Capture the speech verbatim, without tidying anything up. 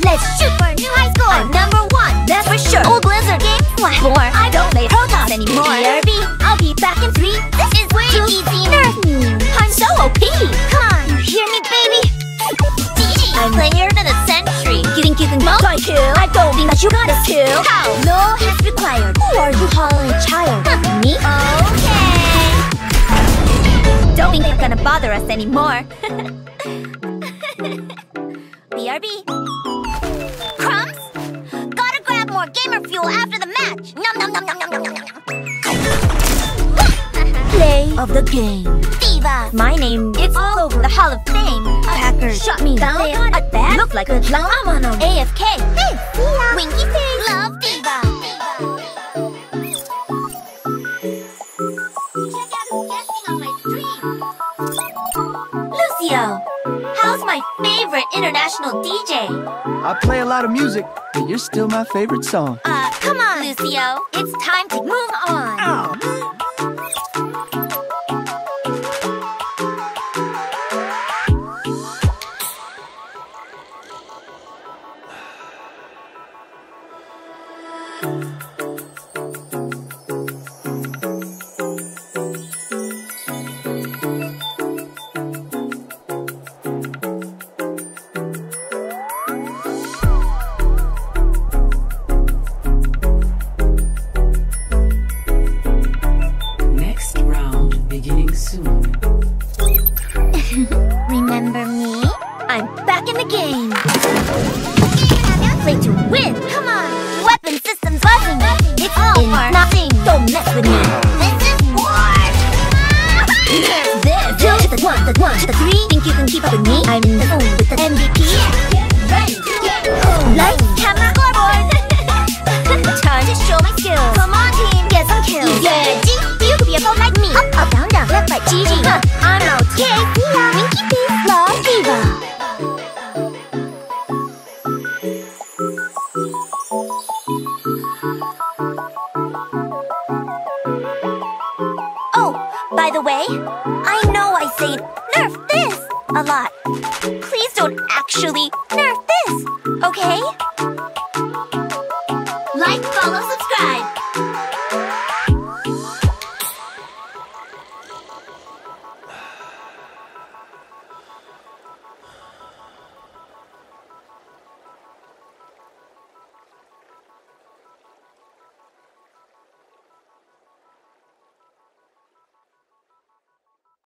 Let's shoot for a new high score. I'm number one, that's for sure. Old Blizzard game, what for? I don't play Protoss anymore. B R B, I'll be back in three. This is way too easy. Nerf me. I'm so O P. Come on, you hear me, baby? D J, I'm player of the century. You think you can multi-kill? I don't think that you got a kill. How? No hits required. Who are you calling a child? Me? Okay. Don't think they're gonna bother us anymore. B R B. Crumbs? Gotta grab more gamer fuel after the match. Nom nom nom nom nom nom nom nom. Play of the game. Diva. My name, it's all over the Hall of Fame. Hackers shot me down at bad. Look like a clown. I'm on a A F K. Hey, yeah. Winky face. Love Diva. Check out who's guesting on my stream. Lucio. How's my favorite international D J? I play a lot of music, but you're still my favorite song. Uh, come on, Lucio. It's time to move on. Oh. Remember me? I'm back in the game. Play to win. Come on. Weapon systems buzzing. It's all or nothing. Don't mess with me. This is war. This. Two to the one, the one to the three. Think you can keep up with me? I'm in the zone with the M V P. Get ready. Get ready. Lights, camera, scoreboard. Time to show my skills. Come on, team. Get some kills. Yeah. You could be a pro like me. Up, up, down, down, left, right, G G. Huh. I'm out. Okay. Winky face, love Diva. Oh, by the way, I know I say nerf this a lot. Please don't actually nerf this, okay?